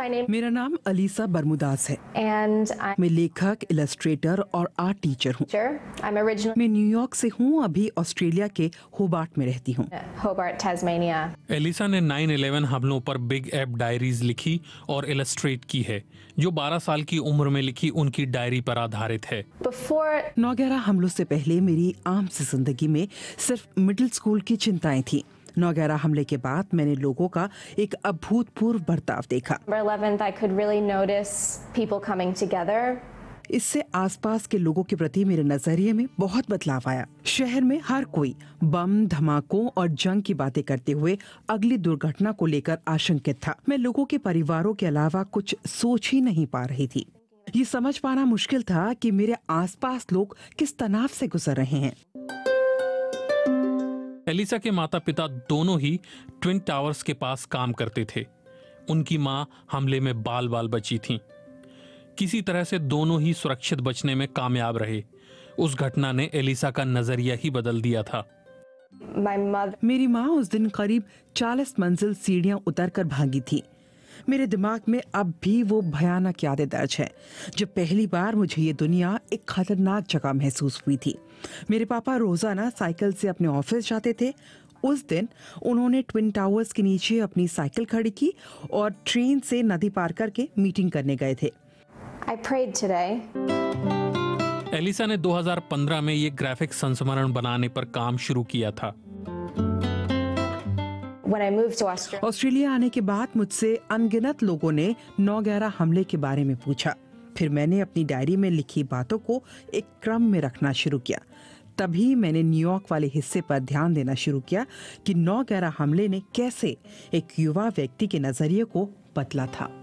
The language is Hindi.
मेरा नाम अलीसा बरमुदास है। मैं लेखक, इलस्ट्रेटर और आर्ट टीचर हूँ। मैं न्यूयॉर्क से हूँ, अभी ऑस्ट्रेलिया के होबार्ट में रहती हूँ। एलिसा ने 9/11 हमलों पर बिग ऐप डायरीज लिखी और इलस्ट्रेट की है, जो 12 साल की उम्र में लिखी उनकी डायरी पर आधारित है। 9/11 हमलों से पहले मेरी आम सी जिंदगी में सिर्फ मिडिल स्कूल की चिंताएं थी। 9/11 हमले के बाद मैंने लोगों का एक अभूतपूर्व बर्ताव देखा। इससे आसपास के लोगों के प्रति मेरे नजरिए में बहुत बदलाव आया। शहर में हर कोई बम, धमाकों और जंग की बातें करते हुए अगली दुर्घटना को लेकर आशंकित था। मैं लोगों के परिवारों के अलावा कुछ सोच ही नहीं पा रही थी। ये समझ पाना मुश्किल था कि मेरे आसपास लोग किस तनाव से गुजर रहे हैं। एलिसा के माता पिता दोनों ही ट्विन टावर्स के पास काम करते थे। उनकी मां हमले में बाल बाल बची थीं। किसी तरह से दोनों ही सुरक्षित बचने में कामयाब रहे। उस घटना ने एलिसा का नजरिया ही बदल दिया था। मेरी माँ उस दिन करीब 40 मंजिल सीढ़ियां उतरकर भागी थी। मेरे दिमाग में अब भी वो भयानक यादें दर्ज है, जब पहली बार मुझे ये दुनिया एक खतरनाक जगह महसूस हुई थी। मेरे पापा रोजाना साइकिल से अपने ऑफिस जाते थे। उस दिन उन्होंने ट्विन टावर्स के नीचे अपनी साइकिल खड़ी की और ट्रेन से नदी पार करके मीटिंग करने गए थे। एलिसा ने 2015 में ये ग्राफिक संस्मरण बनाने पर काम शुरू किया था। ऑस्ट्रेलिया आने के बाद मुझसे अनगिनत लोगों ने 9/11 हमले के बारे में पूछा। फिर मैंने अपनी डायरी में लिखी बातों को एक क्रम में रखना शुरू किया। तभी मैंने न्यूयॉर्क वाले हिस्से पर ध्यान देना शुरू किया कि 9/11 हमले ने कैसे एक युवा व्यक्ति के नजरिए को बदला था।